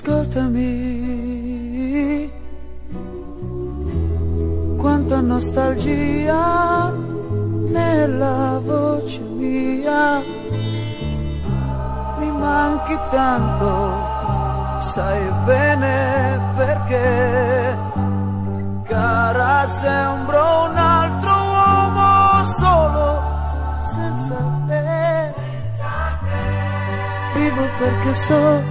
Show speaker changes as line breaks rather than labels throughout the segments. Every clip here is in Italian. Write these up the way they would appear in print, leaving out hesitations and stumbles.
Ascoltami, quanta nostalgia nella voce mia, mi manchi tanto, sai bene perché, cara sembro un altro uomo solo, senza te, vivo perché so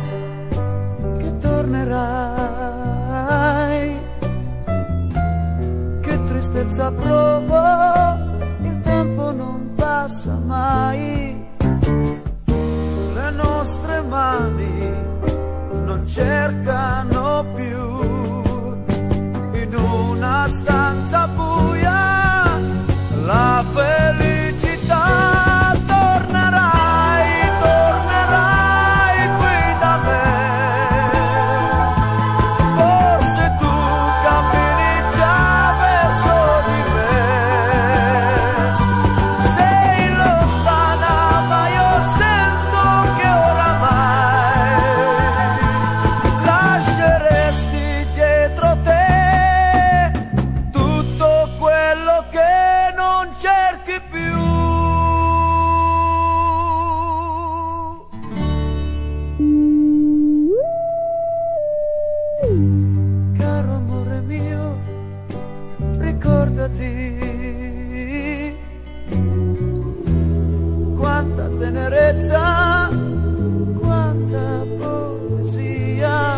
tornerai, che tristezza provo, il tempo non passa mai, le nostre mani non cercano più, in una stanza buia la felicità. Caro amore mio, ricordati quanta tenerezza, quanta poesia,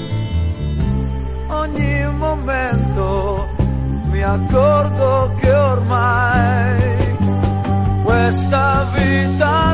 ogni momento mi accorgo che ormai questa vita